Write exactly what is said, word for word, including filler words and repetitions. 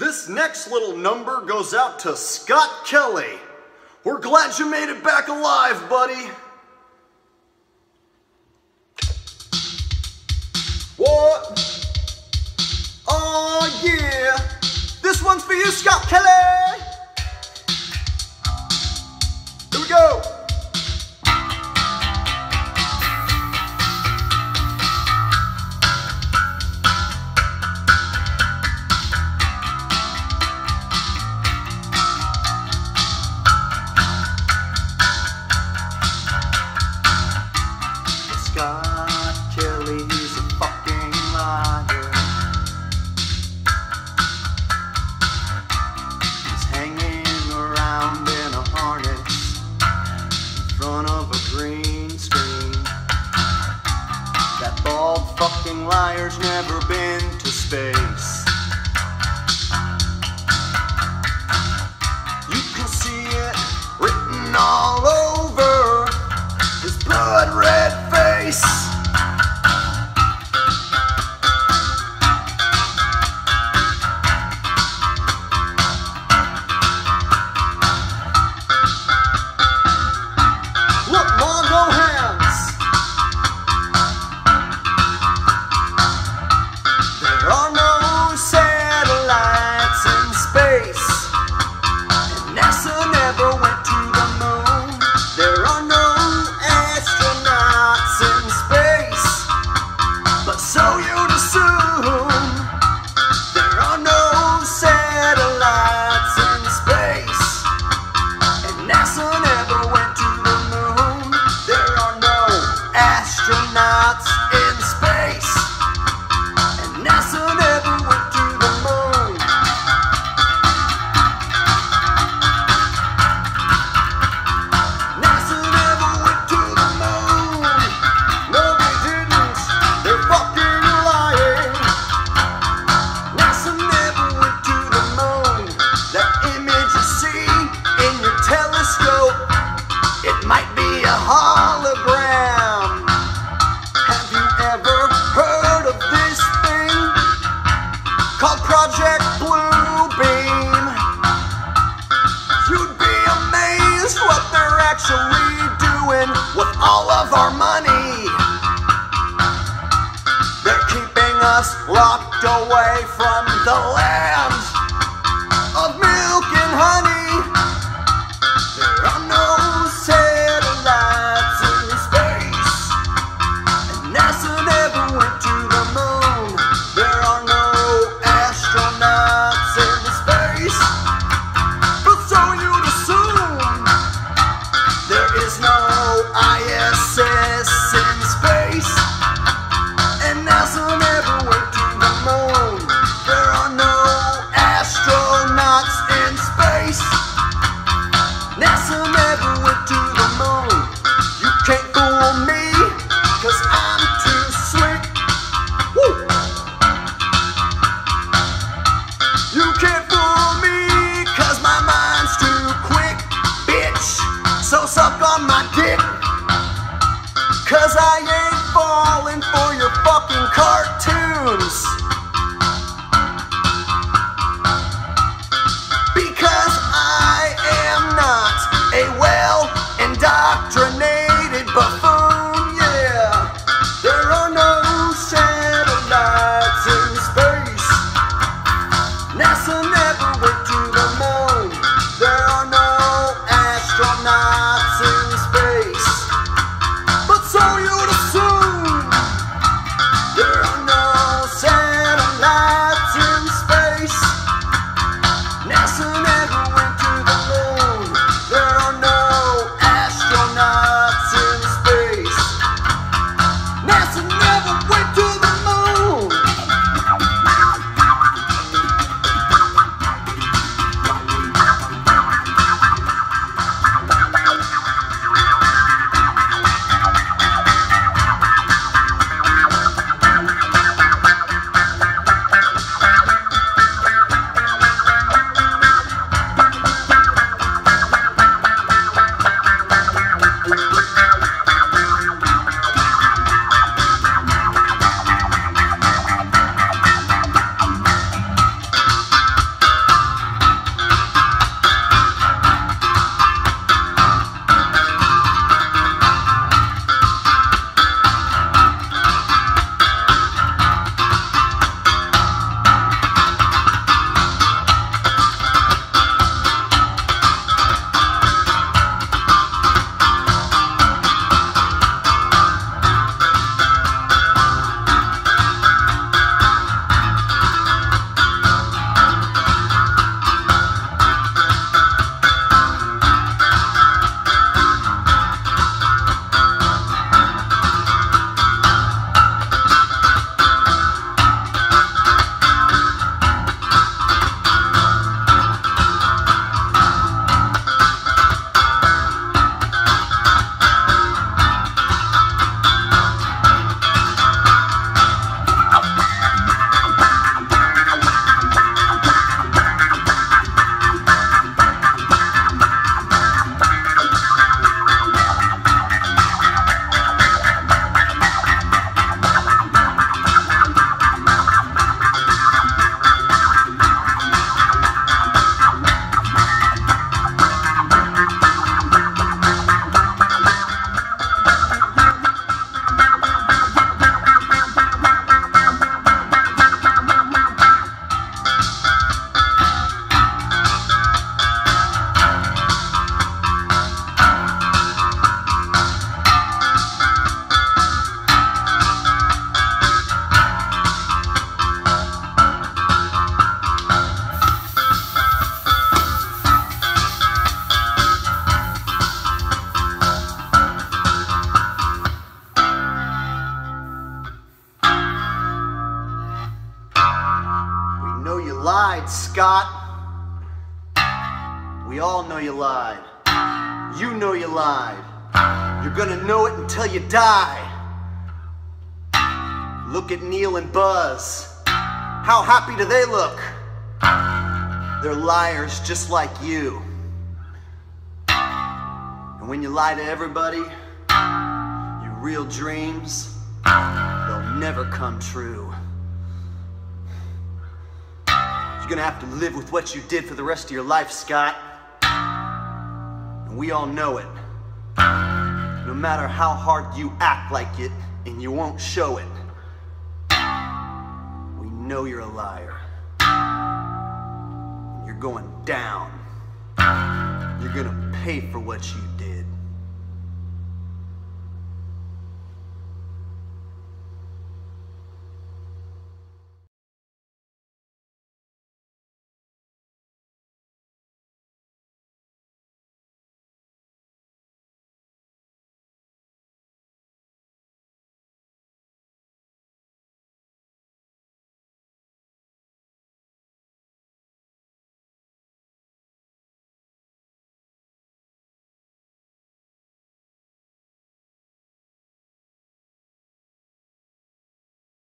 This next little number goes out to Scott Kelly. We're glad you made it back alive, buddy. What? Oh yeah. This one's for you, Scott Kelly. Here we go. Scott Kelly, he's a fucking liar. He's hanging around in a harness in front of a green screen. That bald fucking liar's never been to space. You can see it written all over his blood red face. Look, Mom, no hands. There are no satellites in space, and NASA never went to the moon. There are no astronauts in space, but so you'd assume. There are no satellites in space, and NASA never went to the moon. There are no astronauts in space, and NASA never went to the moon. NASA never went to the moon. No, they didn't. They're fucking lying. NASA never went to the moon. That image you see in your telescope, it might be a hologram. Have you ever heard of this thing called Project Bluebeam? You'd be amazed what they're actually doing with all of our money. They're keeping us locked away from the land of milk and honey. There are no satellites in space, and NASA never went to the moon. There are no astronauts in space, but so you'd assume. There is no I S S in space, and NASA never went to the moon. There are no astronauts in space. NASA never went to the moon. You can't fool me, cause I'm too slick. Woo! You can't fool me, cause my mind's too quick, bitch. So suck on my dick, cause I ain't falling for your fucking cartoons. Because I am not a well-indoctrinated buffoon, yeah. There are no satellites in space. NASA never went to the moon. There are no astronauts in space, but so you'd assume. There are no satellites We all know you lied. You know you lied. You're gonna know it until you die. Look at Neil and Buzz. How happy do they look? They're liars just like you. And when you lie to everybody, your real dreams, they'll never come true. You're gonna have to live with what you did for the rest of your life, Scott. And we all know it. No matter how hard you act like it, and you won't show it, we know you're a liar. And you're going down. You're gonna pay for what you did.